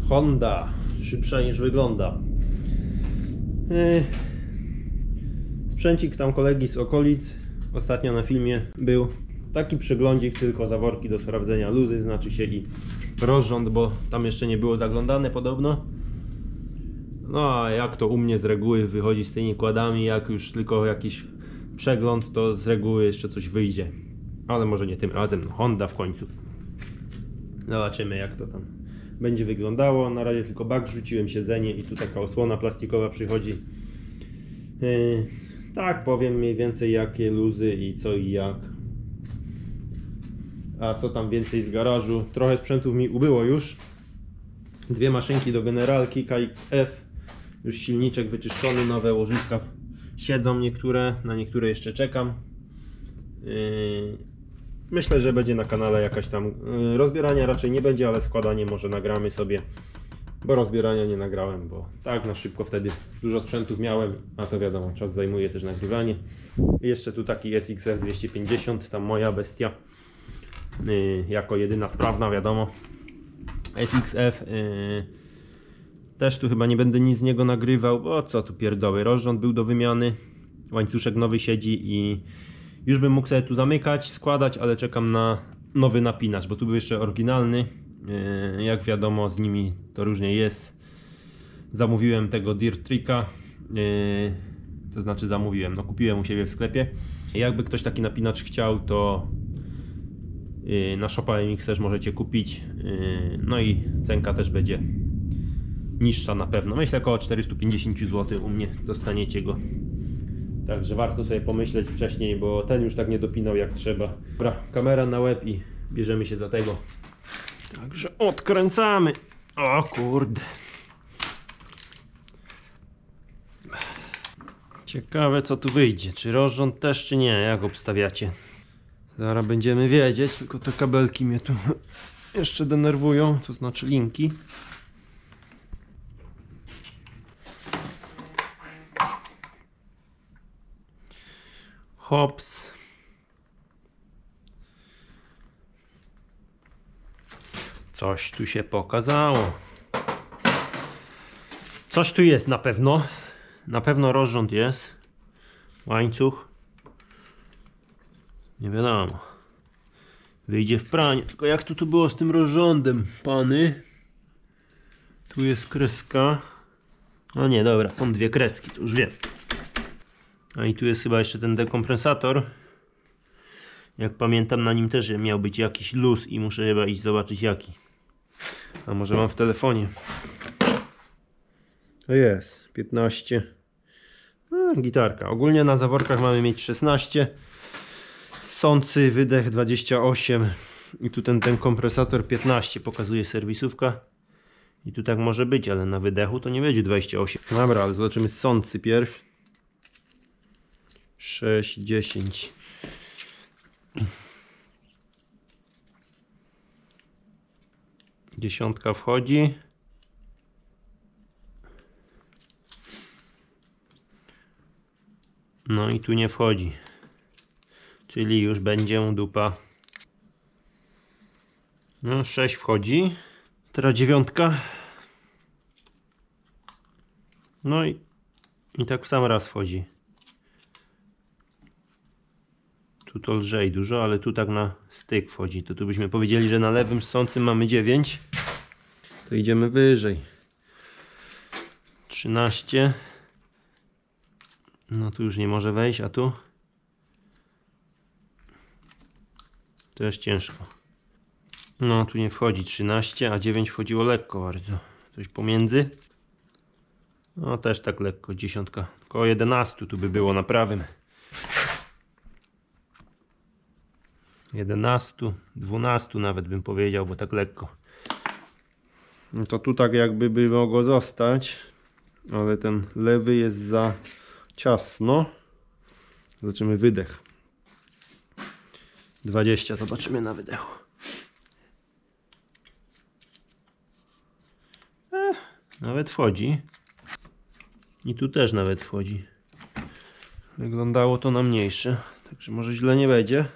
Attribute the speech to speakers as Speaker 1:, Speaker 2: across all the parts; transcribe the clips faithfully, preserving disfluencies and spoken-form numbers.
Speaker 1: Honda, szybsza niż wygląda. Yy. Sprzęcik tam kolegi z okolic ostatnio na filmie był. Taki przeglądzik, tylko zaworki do sprawdzenia luzy, znaczy się i rozrząd, bo tam jeszcze nie było zaglądane podobno. No a jak to u mnie z reguły wychodzi z tymi kładami, jak już tylko jakiś przegląd, to z reguły jeszcze coś wyjdzie. Ale może nie tym razem, no Honda w końcu. Zobaczymy jak to tam będzie wyglądało. Na razie tylko bak rzuciłem, siedzenie i tu taka osłona plastikowa przychodzi. Yy, tak powiem mniej więcej jakie luzy i co i jak. A co tam więcej z garażu? Trochę sprzętów mi ubyło już. Dwie maszynki do generalki K X F. Już silniczek wyczyszczony, nowe łożyska siedzą niektóre, na niektóre jeszcze czekam. Yy, myślę, że będzie na kanale jakaś tam yy, rozbierania raczej nie będzie, ale składanie może nagramy sobie, bo rozbierania nie nagrałem, bo tak na szybko wtedy dużo sprzętów miałem, a to wiadomo, czas zajmuje też nagrywanie. I jeszcze tu taki S X F dwieście pięćdziesiąt, tam moja bestia, yy, jako jedyna sprawna, wiadomo. S X F yy, też tu chyba nie będę nic z niego nagrywał, bo co tu pierdoły, rozrząd był do wymiany, łańcuszek nowy siedzi i już bym mógł sobie tu zamykać, składać, ale czekam na nowy napinacz, bo tu był jeszcze oryginalny. Jak wiadomo, z nimi to różnie jest. Zamówiłem tego Dirt Tricka, to znaczy zamówiłem, no kupiłem u siebie w sklepie. Jakby ktoś taki napinacz chciał, to na Shopa M X też możecie kupić. No i cenka też będzie niższa na pewno. Myślę około czterysta pięćdziesiąt złotych u mnie dostaniecie go. Także warto sobie pomyśleć wcześniej, bo ten już tak nie dopinał jak trzeba. Dobra, kamera na łeb i bierzemy się za tego. Także odkręcamy. O kurde. Ciekawe co tu wyjdzie. Czy rozrząd też, czy nie? Jak obstawiacie? Zaraz będziemy wiedzieć, tylko te kabelki mnie tu jeszcze denerwują, to znaczy linki. Hops. Coś tu się pokazało. Coś tu jest na pewno. Na pewno rozrząd jest. Łańcuch. Nie wiadomo. Wyjdzie w pranie. Tylko jak to tu było z tym rozrządem, pany? Tu jest kreska. No nie, dobra, są dwie kreski, to już wiem. A i tu jest chyba jeszcze ten dekompresator. Jak pamiętam, na nim też miał być jakiś luz i muszę chyba iść zobaczyć jaki. A może mam w telefonie. To jest piętnaście. No, gitarka. Ogólnie na zaworkach mamy mieć szesnaście. Sący wydech dwadzieścia osiem. I tu ten, ten kompresator piętnaście pokazuje serwisówka. I tu tak może być, ale na wydechu to nie będzie dwadzieścia osiem. Dobra, ale zobaczymy sący pierw. sześć, dziesięć. Dziesiątka wchodzi. No i tu nie wchodzi. Czyli już będzie dupa. No sześć wchodzi. Teraz dziewiątka. No i, i tak w sam raz wchodzi. Tu to lżej dużo, ale tu tak na styk wchodzi. To tu byśmy powiedzieli, że na lewym sącym mamy dziewięć. To idziemy wyżej. trzynaście. No tu już nie może wejść, a tu? Też ciężko. No tu nie wchodzi trzynaście, a dziewięć wchodziło lekko bardzo. Coś pomiędzy. No też tak lekko, dziesiątka. Około jedenaście tu by było na prawym. jedenaście, dwanaście nawet bym powiedział, bo tak lekko. No to tu tak jakby by mogło zostać, ale ten lewy jest za ciasno. Zobaczymy wydech. dwadzieścia, zobaczymy na wydechu. Eh, nawet wchodzi. I tu też nawet wchodzi. Wyglądało to na mniejsze, także może źle nie będzie.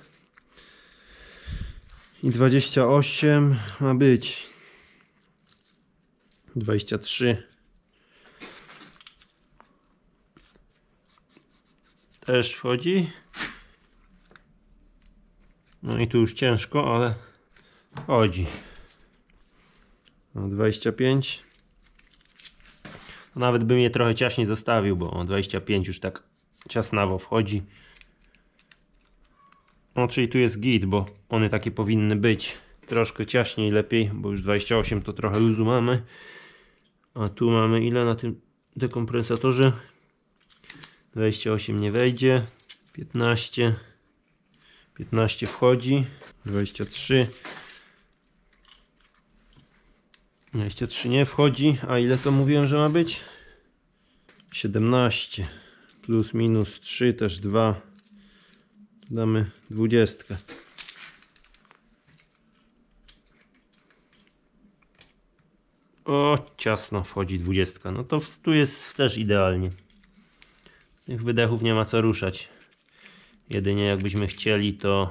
Speaker 1: I dwadzieścia osiem ma być. dwadzieścia trzy. Też wchodzi. No i tu już ciężko, ale wchodzi. No, dwadzieścia pięć. Nawet bym je trochę ciaśniej zostawił, bo dwadzieścia pięć już tak ciasnawo wchodzi. No czyli tu jest git, bo one takie powinny być. Troszkę ciaśniej lepiej, bo już dwadzieścia osiem to trochę luzu mamy. A tu mamy ile na tym dekompresatorze? dwadzieścia osiem nie wejdzie. piętnaście. piętnaście wchodzi. dwadzieścia trzy. dwadzieścia trzy nie wchodzi. A ile to mówiłem, że ma być? siedemnaście. Plus minus trzy też dwa. Damy dwudziestkę. O, ciasno wchodzi dwudziestka. No to tu jest też idealnie. Tych wydechów nie ma co ruszać. Jedynie jakbyśmy chcieli, to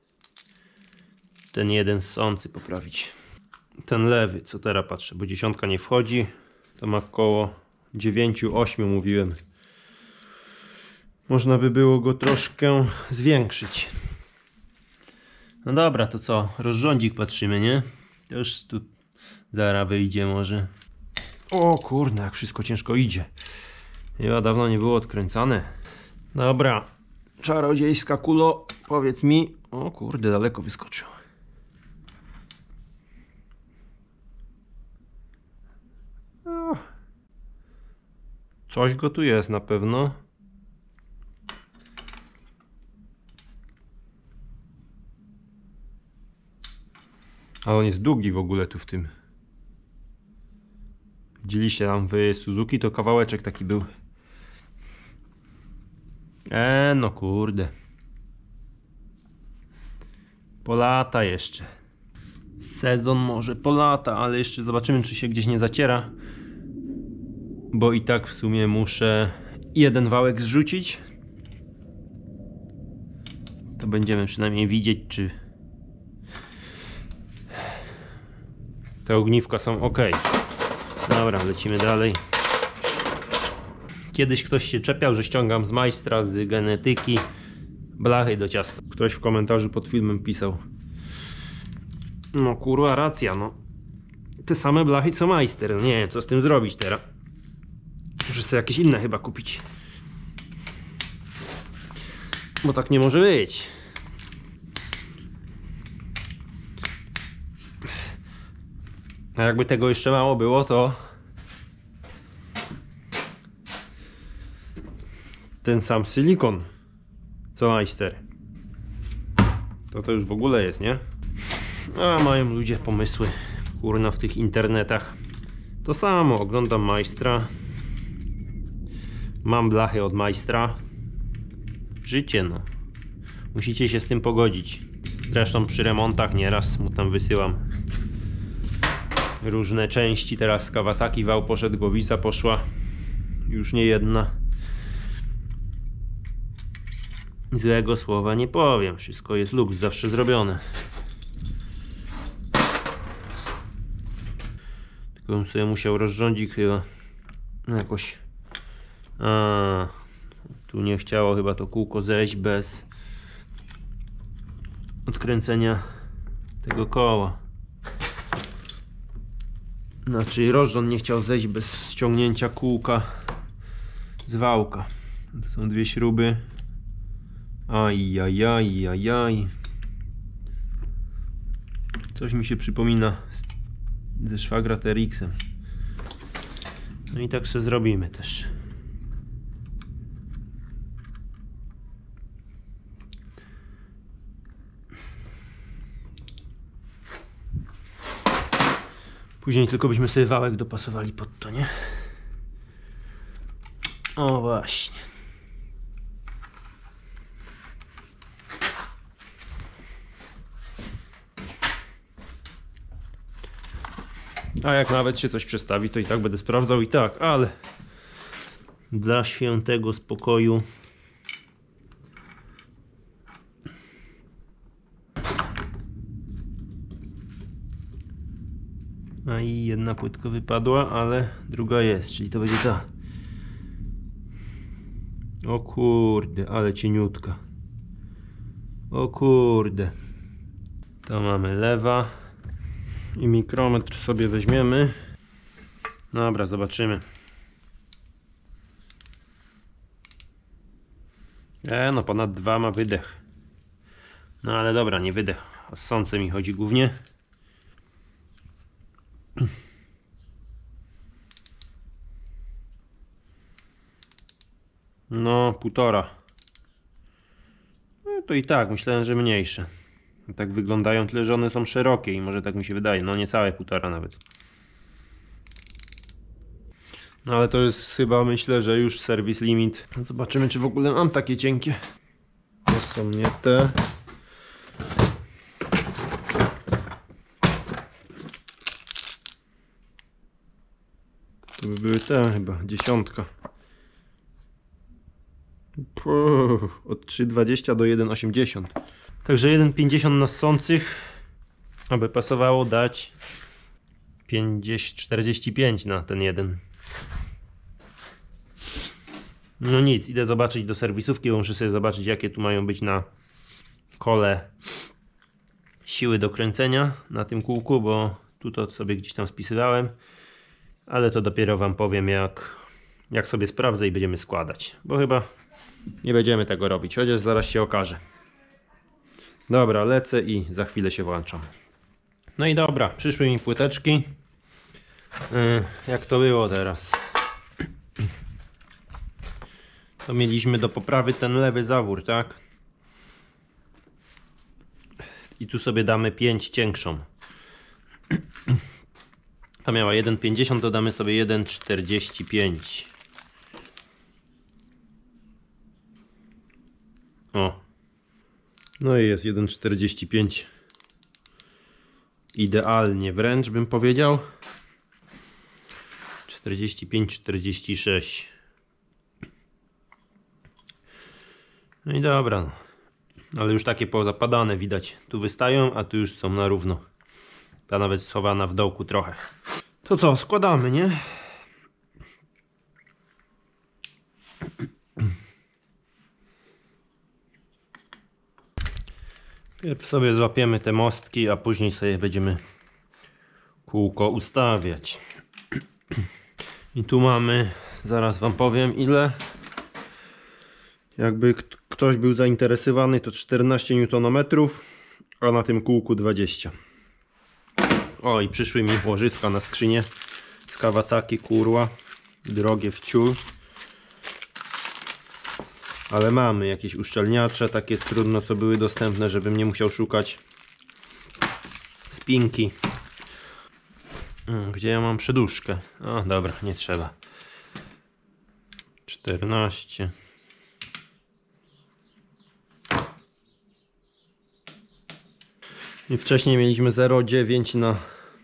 Speaker 1: ten jeden ssący poprawić. Ten lewy, co teraz patrzę, bo dziesiątka nie wchodzi. To ma około dziewięć osiem mówiłem. Można by było go troszkę zwiększyć. No dobra, to co? Rozrządzik patrzymy, nie? To już tu zaraz wyjdzie może. O kurde, jak wszystko ciężko idzie. Chyba dawno nie było odkręcane. Dobra. Czarodziejska kulo, powiedz mi. O kurde, daleko wyskoczył. O. Coś go tu jest na pewno. A on jest długi w ogóle tu w tym. Widzieliście tam w Suzuki, to kawałeczek taki był. E no kurde. Po lata jeszcze. Sezon może po lata, ale jeszcze zobaczymy, czy się gdzieś nie zaciera. Bo i tak w sumie muszę jeden wałek zrzucić. To będziemy przynajmniej widzieć, czy te ogniwka są ok. Dobra, lecimy dalej. Kiedyś ktoś się czepiał, że ściągam z majstra, z genetyki blachy do ciasta. Ktoś w komentarzu pod filmem pisał. No kurwa, racja, no. Te same blachy co majster. Nie wiem, co z tym zrobić teraz. Muszę sobie jakieś inne chyba kupić. Bo tak nie może być. A jakby tego jeszcze mało było, to ten sam silikon co majster. To to już w ogóle jest, nie? A mają ludzie pomysły, kurna, w tych internetach. To samo, oglądam majstra. Mam blachy od majstra. Życie, no. Musicie się z tym pogodzić. Zresztą przy remontach nieraz mu tam wysyłam różne części. Teraz z Kawasaki wał poszedł, głowica poszła. Już nie jedna. Złego słowa nie powiem. Wszystko jest luks, zawsze zrobione. Tylko bym sobie musiał rozrządzić chyba jakoś. A, tu nie chciało chyba to kółko zejść bez odkręcenia tego koła. Znaczy rozrząd nie chciał zejść bez ściągnięcia kółka z wałka. To są dwie śruby. Ajajaj, ajaj. Coś mi się przypomina ze szwagra T R X-em. No i tak sobie zrobimy też. Później tylko byśmy sobie wałek dopasowali pod to, nie? O właśnie. A jak nawet się coś przestawi, to i tak będę sprawdzał i tak, ale dla świętego spokoju i jedna płytka wypadła, ale druga jest, czyli to będzie ta. O kurde, ale cieniutka. O kurde. To mamy lewa. I mikrometr sobie weźmiemy. Dobra, zobaczymy. E, no ponad dwa ma wydech. No ale dobra, nie wydech. O sące mi chodzi głównie. No, półtora. No to i tak, myślałem, że mniejsze. Tak wyglądają, tyle że one są szerokie i może tak mi się wydaje. No niecałe półtora nawet. No ale to jest chyba, myślę, że już service limit. Zobaczymy, czy w ogóle mam takie cienkie. To są nie te. To by były te chyba, dziesiątka. Puh, od trzy dwadzieścia do jeden osiemdziesiąt. Także jeden pięćdziesiąt na ssących, aby pasowało dać pięćdziesiąt, czterdzieści pięć na ten jeden. No nic, idę zobaczyć do serwisówki, bo muszę sobie zobaczyć, jakie tu mają być na kole siły do kręcenia na tym kółku, bo tu to sobie gdzieś tam spisywałem, ale to dopiero wam powiem, jak, jak sobie sprawdzę i będziemy składać, bo chyba nie będziemy tego robić, chociaż zaraz się okaże. Dobra, lecę i za chwilę się włączam. No i dobra, przyszły mi płyteczki. Yy, jak to było teraz? To mieliśmy do poprawy ten lewy zawór, tak? I tu sobie damy pięć cięższą. Ta miała jeden pięćdziesiąt, dodamy sobie jeden czterdzieści pięć. O. No i jest jeden czterdzieści pięć. Idealnie wręcz bym powiedział. czterdzieści pięć czterdzieści sześć. No i dobra. Ale już takie pozapadane widać. Tu wystają, a tu już są na równo. Ta nawet schowana w dołku trochę. To co, składamy, nie? Pierw sobie złapiemy te mostki, a później sobie będziemy kółko ustawiać. I tu mamy, zaraz wam powiem ile. Jakby ktoś był zainteresowany, to czternaście niutonometrów, a na tym kółku dwadzieścia. O, i przyszły mi łożyska na skrzynię z Kawasaki, kurwa, drogie w ciul. Ale mamy jakieś uszczelniacze, takie trudno co były dostępne, żebym nie musiał szukać. Spinki. Gdzie ja mam przeduszkę? O, dobra, nie trzeba. czternaście. I wcześniej mieliśmy zero przecinek dziewięć na,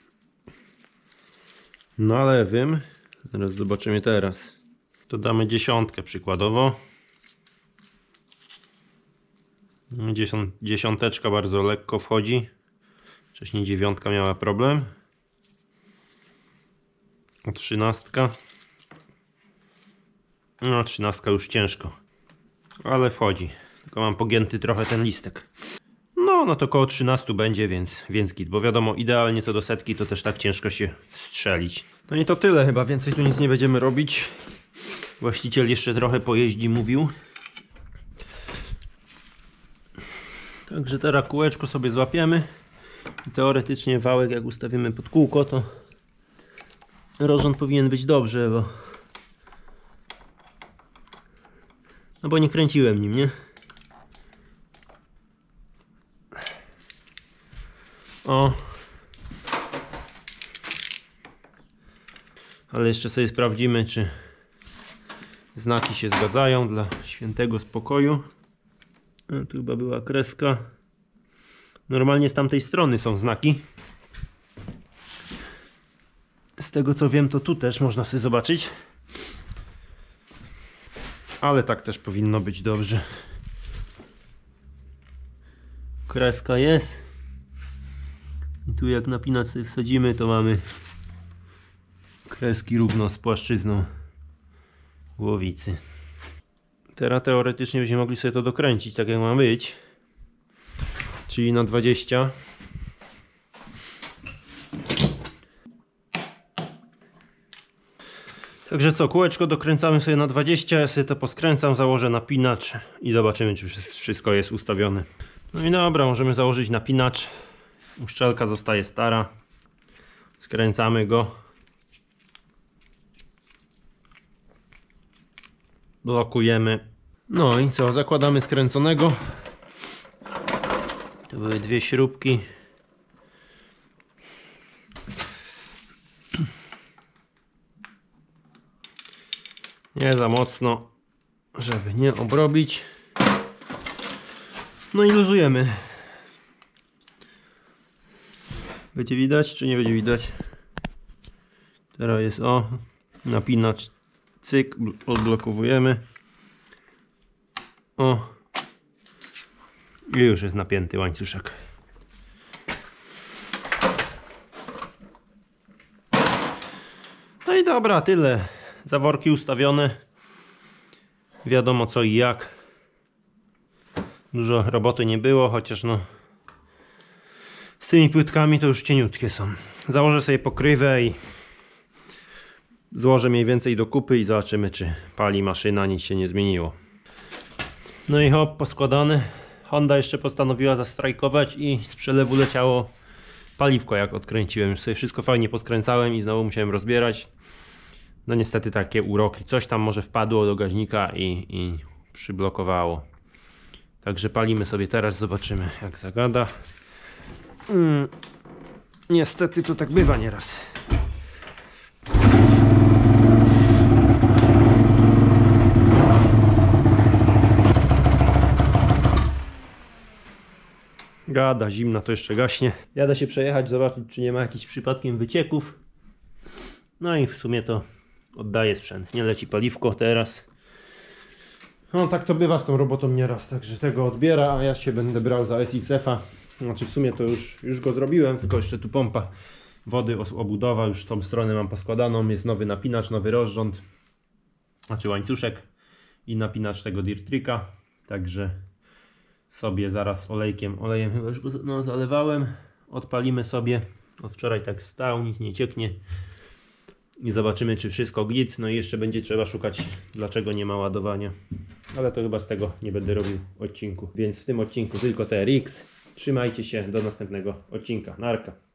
Speaker 1: na lewym. Zaraz zobaczymy teraz. To damy dziesiątkę przykładowo. Dziesiąt, dziesiąteczka bardzo lekko wchodzi. Wcześniej dziewiątka miała problem. O trzynastka. No trzynastka już ciężko. Ale wchodzi. Tylko mam pogięty trochę ten listek. No, no to około trzynaście będzie, więc, więc git. Bo wiadomo, idealnie co do setki to też tak ciężko się strzelić. No i to tyle chyba, więcej tu nic nie będziemy robić. Właściciel jeszcze trochę pojeździ, mówił. Także teraz kółeczko sobie złapiemy. I teoretycznie wałek jak ustawimy pod kółko, to rozrząd powinien być dobrze, bo no bo nie kręciłem nim, nie? O. Ale jeszcze sobie sprawdzimy, czy znaki się zgadzają dla świętego spokoju. A, tu chyba była kreska. Normalnie z tamtej strony są znaki. Z tego co wiem, to tu też można sobie zobaczyć. Ale tak też powinno być dobrze. Kreska jest. I tu jak napinać sobie wsadzimy, to mamy kreski równo z płaszczyzną głowicy. Teraz teoretycznie byśmy mogli sobie to dokręcić tak jak ma być, czyli na dwadzieścia. Także co, kółeczko dokręcamy sobie na dwadzieścia, ja sobie to poskręcam, założę napinacz i zobaczymy, czy wszystko jest ustawione. No i dobra, możemy założyć napinacz. Uszczelka zostaje stara. Skręcamy go. Blokujemy. No i co, zakładamy skręconego. To były dwie śrubki. Nie za mocno, żeby nie obrobić. No i luzujemy. Będzie widać, czy nie będzie widać? Teraz jest o, napinacz, cyk, odblokowujemy. O. I już jest napięty łańcuszek. No i dobra, tyle. Zaworki ustawione. Wiadomo co i jak. Dużo roboty nie było, chociaż no z tymi płytkami to już cieniutkie są. Założę sobie pokrywę i złożę mniej więcej do kupy i zobaczymy, czy pali maszyna, nic się nie zmieniło. No i hop, poskładane. Honda jeszcze postanowiła zastrajkować i z przelewu leciało paliwko, jak odkręciłem. Już sobie wszystko fajnie poskręcałem i znowu musiałem rozbierać. No niestety takie uroki. Coś tam może wpadło do gaźnika i, i przyblokowało. Także palimy sobie teraz, zobaczymy jak zagada. Hmm. Niestety to tak bywa nieraz. Gada, zimna to jeszcze gaśnie. Jadę się przejechać, zobaczyć czy nie ma jakichś przypadkiem wycieków. No i w sumie to oddaję sprzęt. Nie leci paliwko teraz. No tak to bywa z tą robotą nieraz. Także tego odbiera, a ja się będę brał za S X F-a. Znaczy w sumie to już, już go zrobiłem, tylko jeszcze tu pompa wody, obudowa. Już tą stronę mam poskładaną. Jest nowy napinacz, nowy rozrząd. Znaczy łańcuszek i napinacz tego Dirt Tricka. Także sobie zaraz olejkiem, olejem chyba już go no, zalewałem. Odpalimy sobie. Od wczoraj tak stał, nic nie cieknie. I zobaczymy czy wszystko git. No i jeszcze będzie trzeba szukać dlaczego nie ma ładowania. Ale to chyba z tego nie będę robił odcinku. Więc w tym odcinku tylko T R X. Trzymajcie się, do następnego odcinka. Narka.